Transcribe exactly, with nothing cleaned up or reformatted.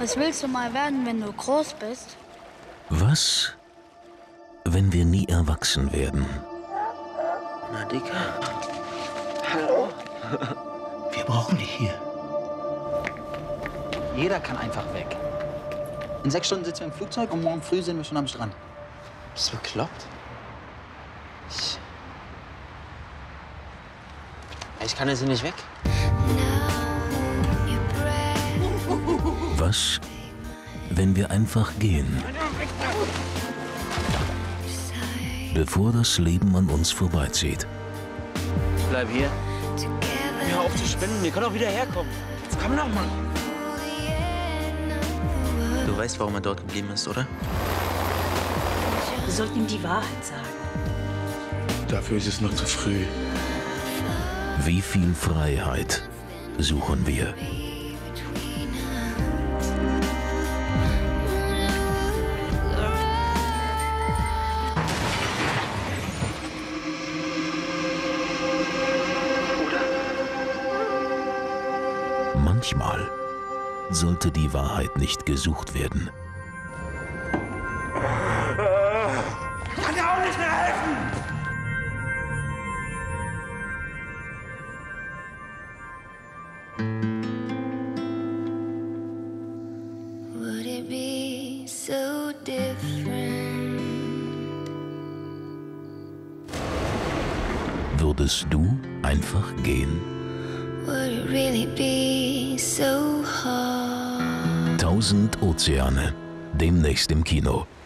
Was willst du mal werden, wenn du groß bist? Was, wenn wir nie erwachsen werden? Na, Dicker. Hallo? Wir brauchen dich hier. Jeder kann einfach weg. In sechs Stunden sitzen wir im Flugzeug und morgen früh sind wir schon am Strand. Bist du bekloppt? Ich... Ich kann jetzt hier nicht weg. Was, wenn wir einfach gehen? Bevor das Leben an uns vorbeizieht. Ich bleib hier. Hör auf zu spinnen, wir können auch wieder herkommen. Jetzt komm noch mal. Du weißt, warum er dort geblieben ist, oder? Wir sollten ihm die Wahrheit sagen. Dafür ist es noch zu früh. Wie viel Freiheit suchen wir? Manchmal sollte die Wahrheit nicht gesucht werden. Kann dir auch nicht mehr helfen! Would it be so different? Würdest du einfach gehen? Would it really be so hard? Tausend Ozeane, demnächst im Kino.